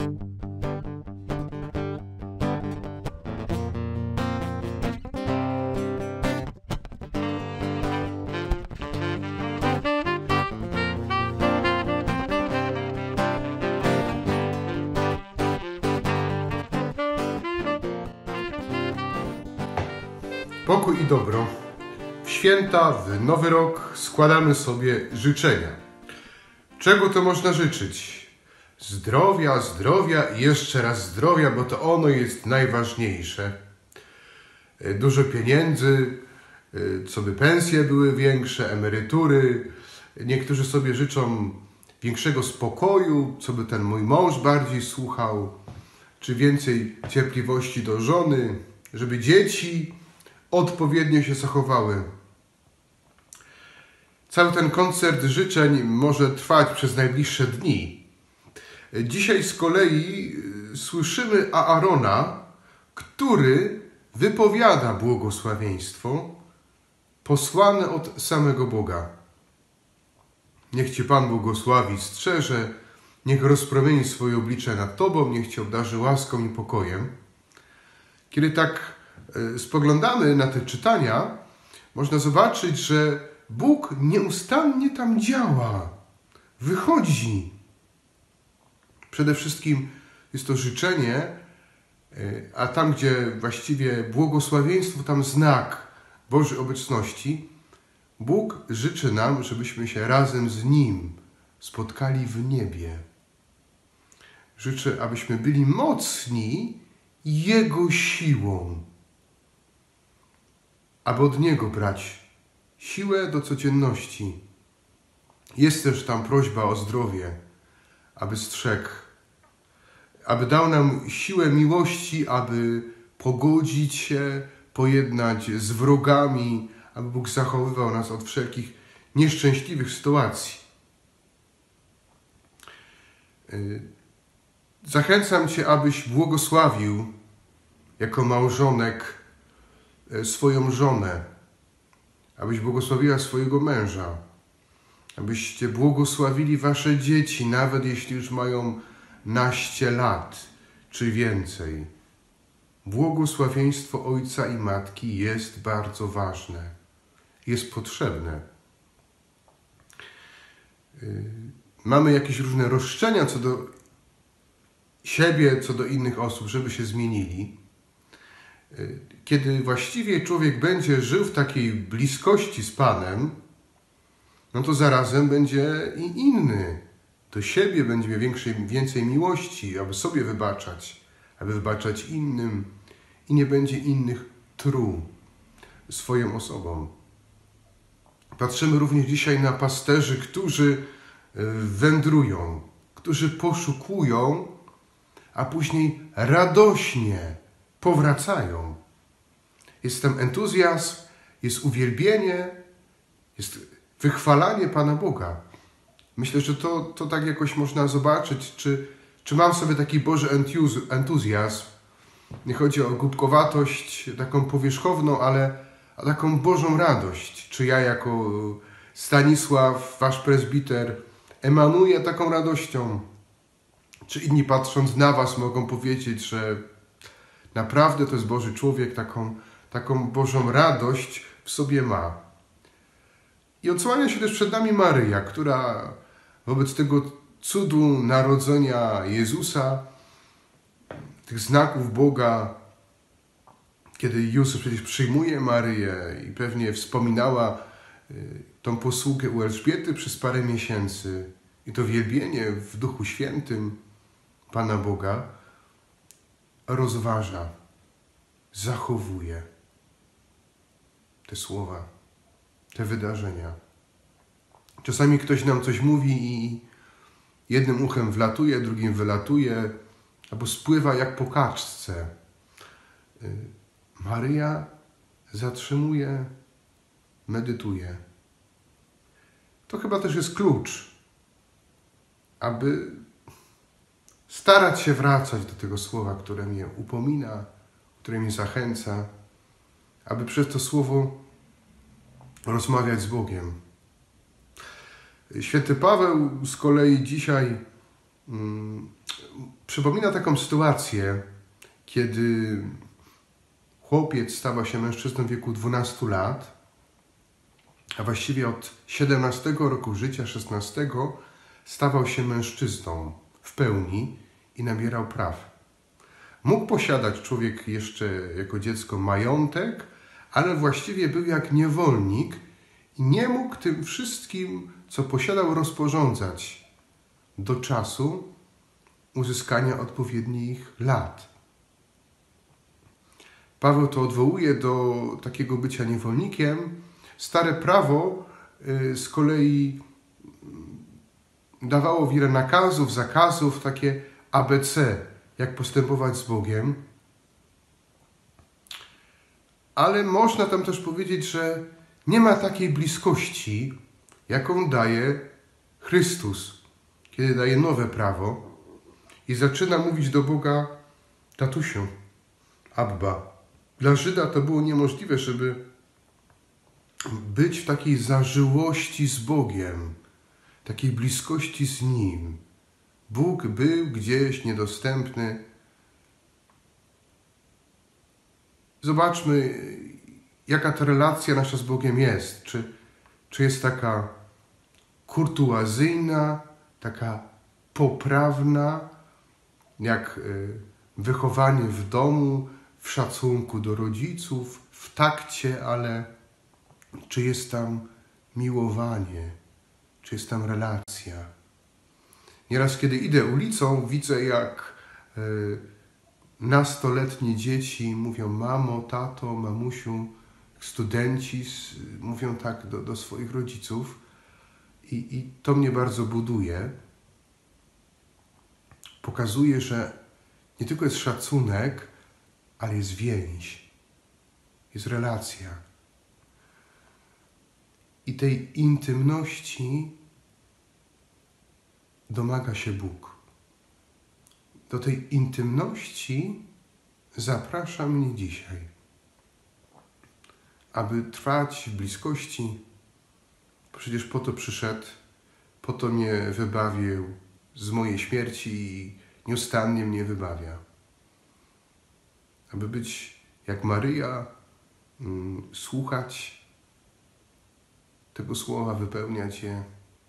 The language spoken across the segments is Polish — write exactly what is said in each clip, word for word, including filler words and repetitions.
Pokój i dobro. W święta, w Nowy Rok składamy sobie życzenia. Czego to można życzyć? Zdrowia, zdrowia i jeszcze raz zdrowia, bo to ono jest najważniejsze. Dużo pieniędzy, co by pensje były większe, emerytury. Niektórzy sobie życzą większego spokoju, co by ten mój mąż bardziej słuchał, czy więcej cierpliwości do żony, żeby dzieci odpowiednio się zachowały. Cały ten koncert życzeń może trwać przez najbliższe dni. Dzisiaj z kolei słyszymy Aarona, który wypowiada błogosławieństwo posłane od samego Boga. Niech Cię Pan błogosławi, strzeże, niech rozpromieni swoje oblicze nad Tobą, niech Cię obdarzy łaską i pokojem. Kiedy tak spoglądamy na te czytania, można zobaczyć, że Bóg nieustannie tam działa, wychodzi. Przede wszystkim jest to życzenie, a tam, gdzie właściwie błogosławieństwo, tam znak Bożej obecności. Bóg życzy nam, żebyśmy się razem z Nim spotkali w niebie. Życzy, abyśmy byli mocni Jego siłą, aby od Niego brać siłę do codzienności. Jest też tam prośba o zdrowie, aby strzegł, aby dał nam siłę miłości, aby pogodzić się, pojednać z wrogami, aby Bóg zachowywał nas od wszelkich nieszczęśliwych sytuacji. Zachęcam Cię, abyś błogosławił jako małżonek swoją żonę, abyś błogosławiła swojego męża, abyście błogosławili wasze dzieci, nawet jeśli już mają naście lat czy więcej. Błogosławieństwo ojca i matki jest bardzo ważne, jest potrzebne. Mamy jakieś różne roszczenia co do siebie, co do innych osób, żeby się zmienili. Kiedy właściwie człowiek będzie żył w takiej bliskości z Panem, no to zarazem będzie i inny. Do siebie będzie miał większej, więcej miłości, aby sobie wybaczać, aby wybaczać innym i nie będzie innych truł swoją osobą. Patrzymy również dzisiaj na pasterzy, którzy wędrują, którzy poszukują, a później radośnie powracają. Jest tam entuzjazm, jest uwielbienie, jest wychwalanie Pana Boga. Myślę, że to, to tak jakoś można zobaczyć, czy, czy mam sobie taki Boży entuzjazm. Nie chodzi o głupkowatość taką powierzchowną, ale o taką Bożą radość. Czy ja jako Stanisław, wasz prezbiter, emanuję taką radością? Czy inni patrząc na was mogą powiedzieć, że naprawdę to jest Boży człowiek, taką, taką Bożą radość w sobie ma. I odsłania się też przed nami Maryja, która wobec tego cudu narodzenia Jezusa, tych znaków Boga, kiedy Józef przecież przyjmuje Maryję i pewnie wspominała tą posługę u Elżbiety przez parę miesięcy i to wielbienie w Duchu Świętym Pana Boga, rozważa, zachowuje te słowa, te wydarzenia. Czasami ktoś nam coś mówi i jednym uchem wlatuje, drugim wylatuje, albo spływa jak po kaczce. Maryja zatrzymuje, medytuje. To chyba też jest klucz, aby starać się wracać do tego słowa, które mnie upomina, które mnie zachęca, aby przez to słowo rozmawiać z Bogiem. Święty Paweł z kolei dzisiaj mm, przypomina taką sytuację, kiedy chłopiec stawał się mężczyzną w wieku dwunastu lat, a właściwie od siedemnastego roku życia, szesnastego, stawał się mężczyzną w pełni i nabierał praw. Mógł posiadać człowiek jeszcze jako dziecko majątek, ale właściwie był jak niewolnik i nie mógł tym wszystkim, co posiadał, rozporządzać do czasu uzyskania odpowiednich lat. Paweł to odwołuje do takiego bycia niewolnikiem. Stare prawo z kolei dawało wiele nakazów, zakazów, takie A B C, jak postępować z Bogiem. Ale można tam też powiedzieć, że nie ma takiej bliskości, jaką daje Chrystus, kiedy daje nowe prawo i zaczyna mówić do Boga: tatusiu, Abba. Dla Żyda to było niemożliwe, żeby być w takiej zażyłości z Bogiem, takiej bliskości z Nim. Bóg był gdzieś niedostępny. Zobaczmy, jaka ta relacja nasza z Bogiem jest. Czy, czy jest taka kurtuazyjna, taka poprawna, jak wychowanie w domu, w szacunku do rodziców, w takcie, ale czy jest tam miłowanie, czy jest tam relacja. Nieraz, kiedy idę ulicą, widzę, jak y, nastoletnie dzieci mówią: mamo, tato, mamusiu, studenci mówią tak do, do swoich rodziców i, i to mnie bardzo buduje. Pokazuje, że nie tylko jest szacunek, ale jest więź, jest relacja. I tej intymności domaga się Bóg. Do tej intymności zaprasza mnie dzisiaj, aby trwać w bliskości. Przecież po to przyszedł, po to mnie wybawił z mojej śmierci i nieustannie mnie wybawia. Aby być jak Maryja, mm, słuchać tego słowa, wypełniać je.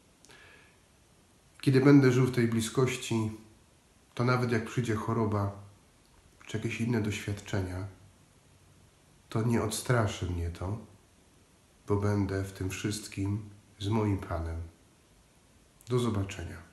Kiedy będę żył w tej bliskości, to nawet jak przyjdzie choroba, czy jakieś inne doświadczenia, to nie odstraszy mnie to, bo będę w tym wszystkim z moim Panem. Do zobaczenia.